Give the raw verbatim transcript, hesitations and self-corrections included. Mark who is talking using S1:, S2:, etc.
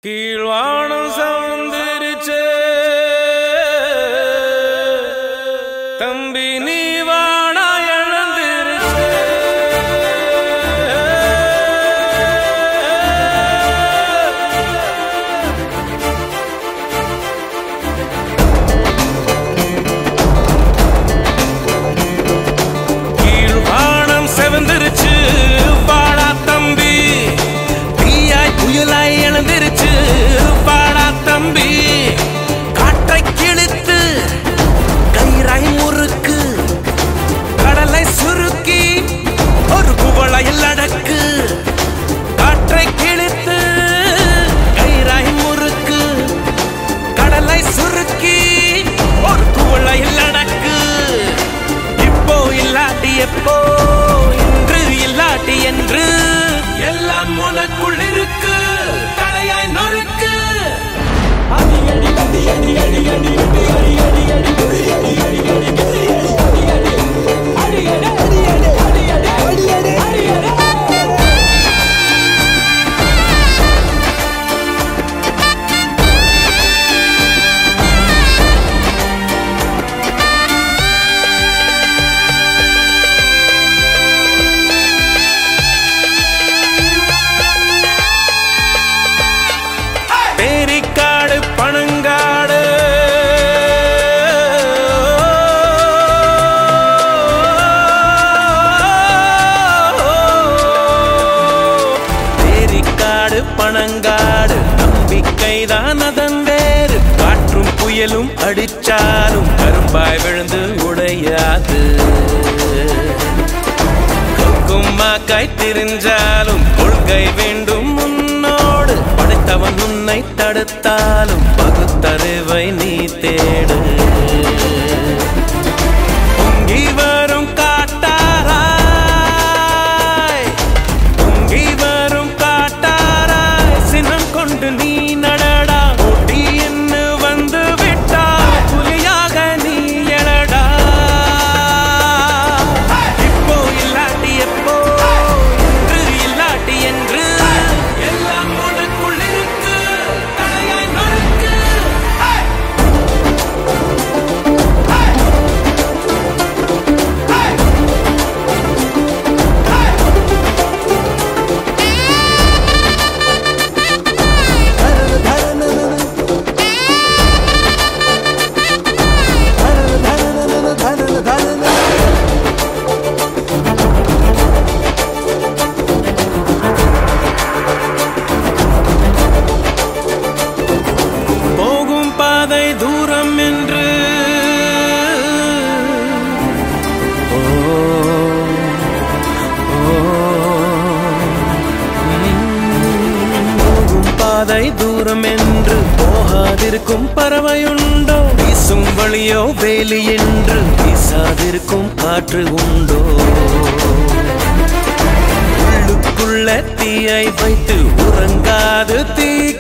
S1: கீழ்வானம் சவுந்தரிச்சே தம்பி நீ வாடா எழுந்திருச்சே கீழ்வானம் செவந்திருச்சு வாடா தம்பி தீயாய் புயலாய் எழுந்திருச்சு வாடா தம்பி காற்றை கிழித்து கயிறாய் முறுக்கு கடலை சுருக்கி ஒரு குவளையில் அடக்கு காற்றை கிழித்து கயிறாய் முறுக்கு கடலை சுருக்கி ஒரு குவளையில் அடக்கு இப்போ இல்லாட்டி எப்போ இன்று இல்லாட்டி என்று எல்லாம் உனக்குள் இருக்கு தலையாய் நொறுக்கு அடி அடி அடி அடி அடி அடி அடி அடி அடி அடி அடி அடி அடி அடி அடி அடி அடி பேரிக்காடு பனங்காடு பேரிக்காடு பனங்காடு நம்பிக்கைதான் அதன் வேறு காற்றும் புயலும் அடிச்சாலும் கரும்பாய் விழுந்து உடையாது கும்மாக்காய் திரிஞ்சாலும் கொள்கை வேண்டும் முன்னோடு படைத்தவன் உன்னை தடுத்தாலும் பகுத்தறிவை நீ தேடு பொங்கி வரும் காட்டாராய் பொங்கி வரும் காட்டாராய் சினம் கொண்டு நீ நடடா போட்டி என்ன வந்து விட்டாய் புலியாக நீ எழடா இப்போ இல்லாட்டி எப்போ இன்று இல்லாட்டி என்று எல்லாம் உனக்குள் இருக்கு தலையாய் நொறுக்கு போகும் பாதை தூரம் என்று ஓ, ஓ, ம், போகும் பாதை தூரம் என்று போகாதிருக்கும் பறவையுண்டோ வீசும் வழியோ வேலி என்று வீசாதிருக்கும் காற்று உண்டோ உள்ளுக்குள்ள தீயை வைத்து உறங்காது தீ